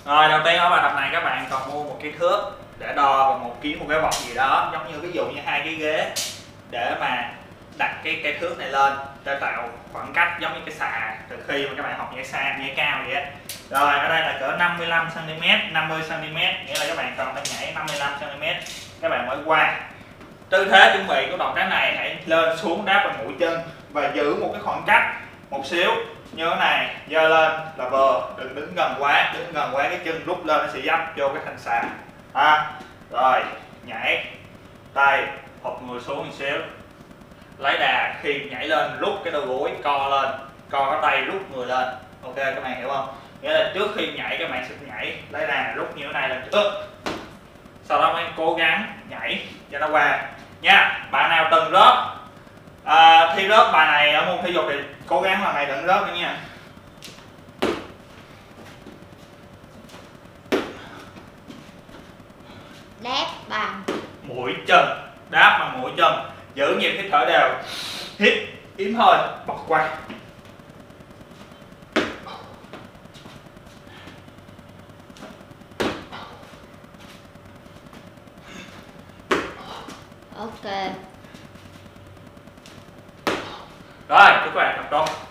Rồi đầu tiên ở bài tập này các bạn cần mua một cái thước để đo và một kiếm một cái vật gì đó, giống như ví dụ như hai cái ghế để mà đặt cái thước này lên để tạo khoảng cách giống như cái xà từ khi mà các bạn học nhảy xa nhảy cao vậy á. Rồi ở đây là cỡ 55 cm, 50 cm, nghĩa là các bạn cần phải nhảy 55 cm các bạn mới qua. Tư thế chuẩn bị của động tác này hãy lên xuống đáp vào mũi chân và giữ một cái khoảng cách một xíu như thế này, giơ lên là vừa, đừng đứng gần quá cái chân rút lên nó sẽ dấp vô cái thành xà. Rồi nhảy tay hụt người xuống một xíu, lấy đà khi nhảy lên rút cái đầu gối co lên, co cái tay rút người lên. Ok các bạn hiểu không? Nghĩa là trước khi nhảy các bạn sẽ nhảy lấy đà rút như thế này lên trước, sau đó mới cố gắng nhảy cho nó qua nha. Bạn nào từng rớt thi rớt bài này ở môn thể dục thì cố gắng lần này đừng rớt nữa nha. Đáp bằng mũi chân, đáp bằng mũi chân, giữ nhịp hít thở đều, hít yếm hơi bật qua. ok. Rồi chúc các bạn tập tốt.